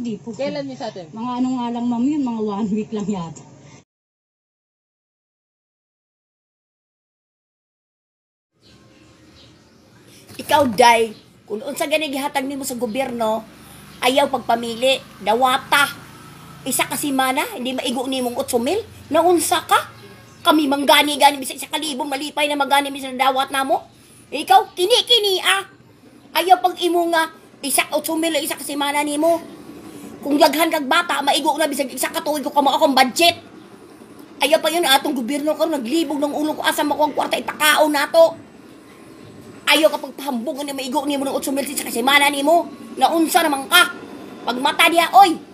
Hindi po. Kailan niyo sa atin? Mga ano nga lang ma'am yun, mga 1 week lang yata. Ikaw, Day, kung unsa gani gihatag nimo sa gobyerno, ayaw pagpamili, dawata. Isa ka simana, hindi maigo nimong 8,000. Naunsa ka? Kami manggani-gani bisag 1,000 malipay na magani bisag dawat namo. Ikaw, kini-kini ah. Ayaw pag imo nga isa 8,000 isa ka simana nimo. Kung daghan kag bata, maigo na bisag isa ka tuig ko kamo akong budget. Ayaw pa yun atong gobyerno ko naglibog ng ulo ko asa makuha ang kwarta ipakaon nato. Ayaw kapag pahambog na maigo nimo ng 8,000 sa kasimana nimo. Naunsa naman ka. Pag mata niya, oy,